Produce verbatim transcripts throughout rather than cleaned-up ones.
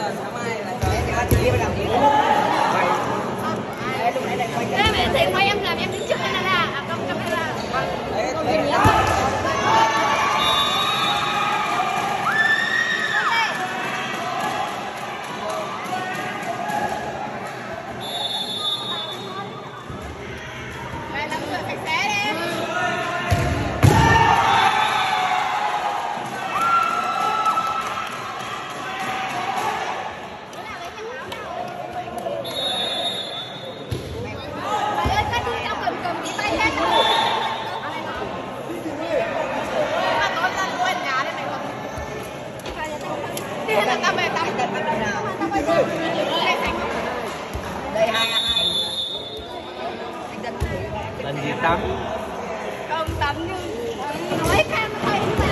sáng mai là cho em chị đi làm gì nữa. Đây lúc nãy này quay Đây mẹ thì quay em làm em đứng trước camera, à không camera. Đấy, đấy. Lần gì tắm? Không tắm nhưng nói cam thấy mà.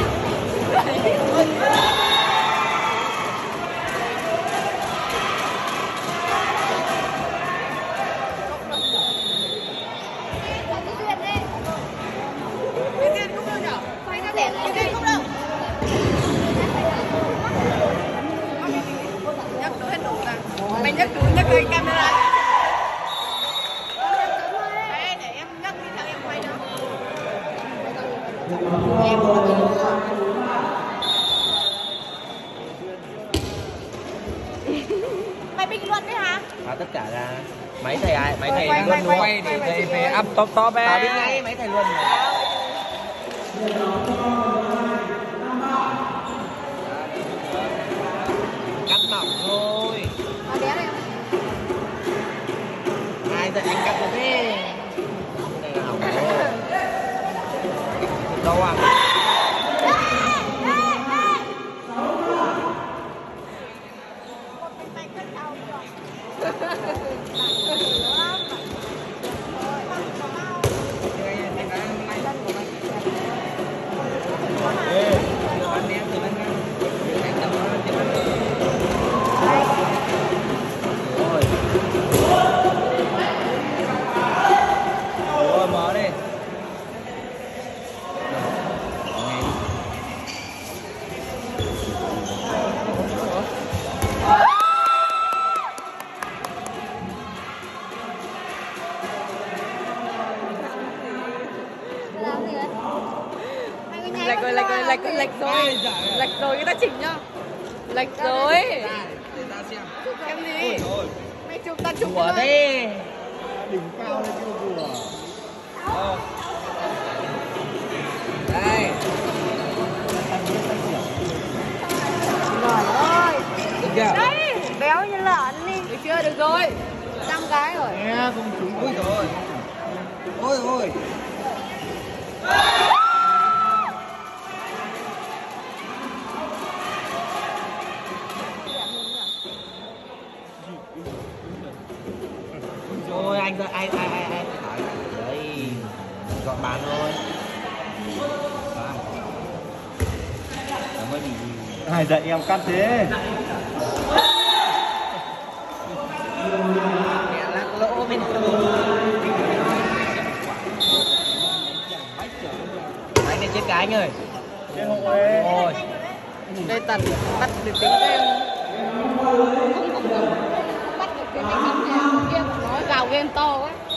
Mày nhấc đủ nhấc lên camera. Đấy, để em nhấc đi theo em quay nữa. Em mày bình luận đấy hả? À, tất cả là mấy thầy ai, mấy thầy quay, luôn quay, luôn. quay, Quay quay, để quay, về quay. up top top bé. Tao biết ngay mấy thầy luôn. Cắt mỏng thôi. Ở bé này. Ai dạy anh cắt được thế? Cái này là hỏng rồi. Đâu à? Ủa, mở đi. Lệch rồi, lệch rồi, lệch rồi, lệch rồi. Lệch rồi, người ta chỉnh nhá. Lệch rồi. Để ta xem. Em gì? Mày chụp ta chụp Ủa thế. Đỉnh cao lên cái vừa. Ờ. Đây. Trời ơi. Được chưa? Đấy, béo như lợn đi. Được chưa? Được rồi. Năm cái rồi. Nghe không trúng. Ôi rồi. Ôi ôi. Ôi anh ơi, ai ai ai ai phải đấy, dọn bàn thôi. Cảm ơn gì. Ai dạy em cắt thế? Mẹ lắc lỗ bên từ. Anh này chết cái anh ơi. Cái hộ ấy. Ôi. Đây tần bắt được tính game. Không không không. Bắt được cái này kia nó gào game to quá.